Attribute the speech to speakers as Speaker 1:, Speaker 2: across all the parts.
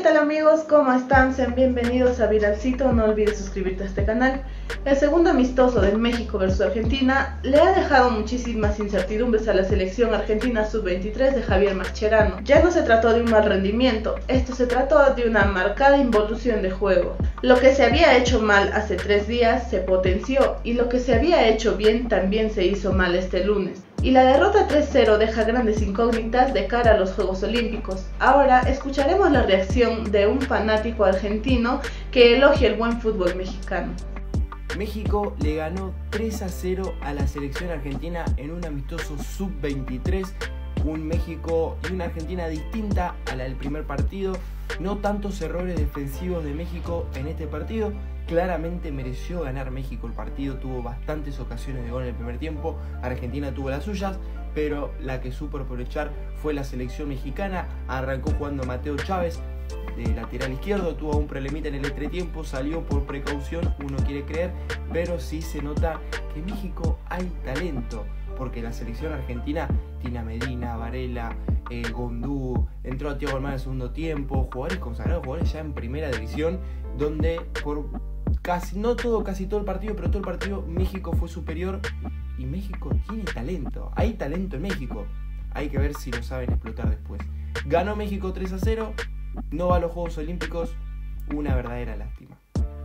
Speaker 1: tal amigos? ¿Cómo están? Sean bienvenidos a Viralcito, no olvides suscribirte a este canal. El segundo amistoso de México versus Argentina le ha dejado muchísimas incertidumbres a la selección argentina sub-23 de Javier Mascherano. Ya no se trató de un mal rendimiento, esto se trató de una marcada involución de juego. Lo que se había hecho mal hace 3 días se potenció y lo que se había hecho bien también se hizo mal este lunes. Y la derrota 3-0 deja grandes incógnitas de cara a los Juegos Olímpicos. Ahora escucharemos la reacción de un fanático argentino que elogia el buen fútbol mexicano.
Speaker 2: México le ganó 3-0 a la selección argentina en un amistoso sub-23, un México y una Argentina distinta a la del primer partido. No tantos errores defensivos de México en este partido. Claramente mereció ganar México el partido, tuvo bastantes ocasiones de gol en el primer tiempo, Argentina tuvo las suyas, pero la que supo aprovechar fue la selección mexicana. Arrancó jugando Mateo Chávez de lateral izquierdo, tuvo un problemita en el entretiempo, salió por precaución, uno quiere creer, pero sí se nota que en México hay talento, porque la selección argentina tiene a Medina, Varela, Gondú, entró a Thiago Almada en el segundo tiempo, jugadores consagrados, jugadores ya en primera división, donde por casi todo el partido, pero todo el partido México fue superior y México tiene talento, hay talento en México, hay que ver si lo saben explotar después. Ganó México 3-0, no va a los Juegos Olímpicos, una verdadera lástima.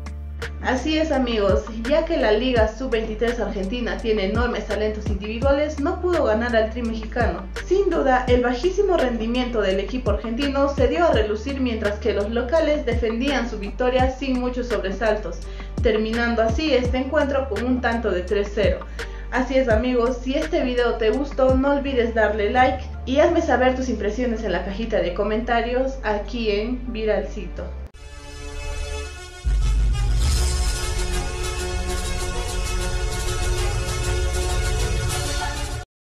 Speaker 1: Así es amigos, ya que la Liga Sub-23 Argentina tiene enormes talentos individuales, no pudo ganar al Tri mexicano. Sin duda, el bajísimo rendimiento del equipo argentino se dio a relucir mientras que los locales defendían su victoria sin muchos sobresaltos, terminando así este encuentro con un tanto de 3-0. Así es amigos, si este video te gustó no olvides darle like y hazme saber tus impresiones en la cajita de comentarios aquí en Viralcito.